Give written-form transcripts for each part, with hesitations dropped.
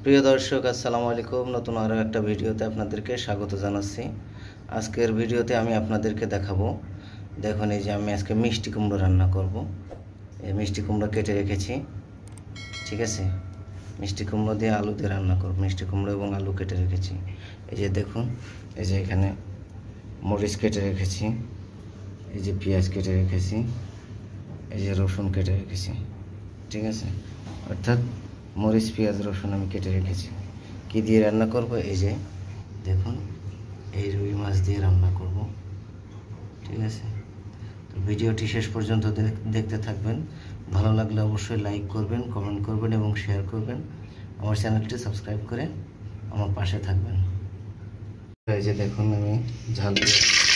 প্রিয় দর্শক, আসসালামু আলাইকুম। নতুন আরও একটা ভিডিওতে আপনাদেরকে স্বাগত জানাচ্ছি। আজকের ভিডিওতে আমি আপনাদেরকে দেখাবো, দেখুন এই যে আমি আজকে মিষ্টি কুমড়ো রান্না করব। এই মিষ্টি কুমড়ো কেটে রেখেছি, ঠিক আছে। মিষ্টি কুমড়ো দিয়ে আলু দিয়ে রান্না করব। মিষ্টি কুমড়ো এবং আলু কেটে রেখেছি। এই যে দেখুন, এই যে এখানে মরিচ কেটে রেখেছি, এই যে পেঁয়াজ কেটে রেখেছি, এই যে রসুন কেটে রেখেছি, ঠিক আছে। অর্থাৎ মরিচ পেঁয়াজ রসুন আমি কেটে রেখেছি। কি দিয়ে রান্না করব? এই যে দেখুন, এই রুই মাছ দিয়ে রান্না করব, ঠিক আছে। তো ভিডিওটি শেষ পর্যন্ত দেখতে থাকবেন। ভালো লাগলে অবশ্যই লাইক করবেন, কমেন্ট করবেন এবং শেয়ার করবেন। আমার চ্যানেলটি সাবস্ক্রাইব করে আমার পাশে থাকবেন। এই যে দেখুন, আমি ঝাল দিয়ে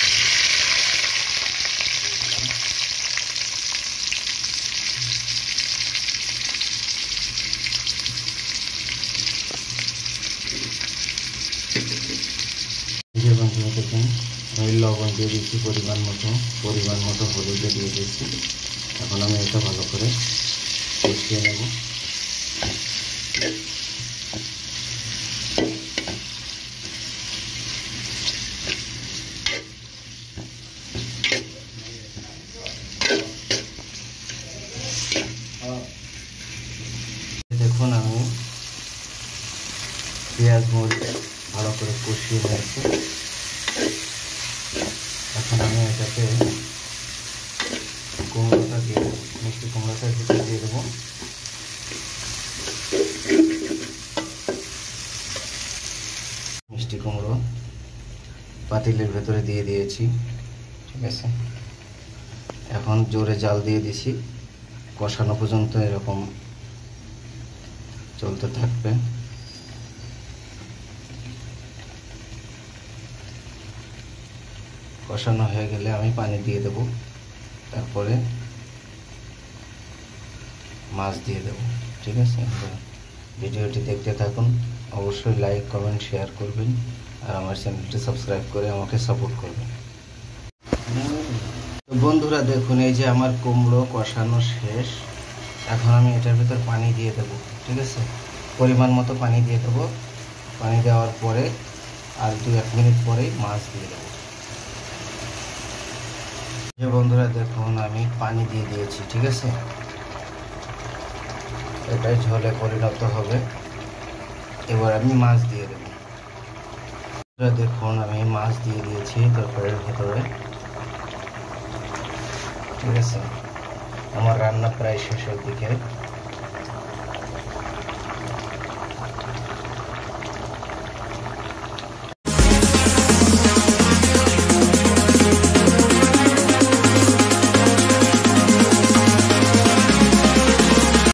দেখুন, আমি লবণ দিয়ে দিয়েছি পরিমাণ মতো হলুদ দিয়ে দিয়েছি। এখন আমি এটা ভালো করে কষিয়ে নেব। দেখুন, আমি পেঁয়াজ মরিচ ভালো করে কষিয়ে নিয়েছি। এখন আমি এটাকে কুমড়োটা দিয়ে দেবো, মিষ্টি কুমড়োটা ভিতরে দিয়ে দেবো। মিষ্টি কুমড়ো পাতিলের ভেতরে দিয়ে দিয়েছি, ঠিক আছে। এখন জোরে জাল দিয়ে দিছি, কষানো পর্যন্ত এরকম চলতে থাকবে। কষানো হয়ে গেলে আমি পানি দিয়ে দেব, তারপরে মাছ দিয়ে দেব, ঠিক আছে। ভিডিওটি দেখতে থাকুন, অবশ্যই লাইক কমেন্ট শেয়ার করবেন আর আমার চ্যানেলটি সাবস্ক্রাইব করে আমাকে সাপোর্ট করবেন। তো বন্ধুরা দেখুন, এই যে আমার কুমড়ো কষানো শেষ। এখন আমি এটার ভিতর পানি দিয়ে দেব, ঠিক আছে। পরিমাণ মতো পানি দিয়ে দেবো। পানি দেওয়ার পরে আর 2-1 মিনিট পরেই মাছ দিয়ে দেবো। যে বন্ধুরা দেখুন, আমি পানি দিয়ে দিয়েছি, ঠিক আছে। এটাই ঝোলে পরিণত হবে। এবার আমি মাছ দিয়ে দেবো। দেখুন, আমি মাছ দিয়ে দিয়েছি তরকারির ভেতরে, ঠিক আছে। আমার রান্না প্রায় শেষের দিকে।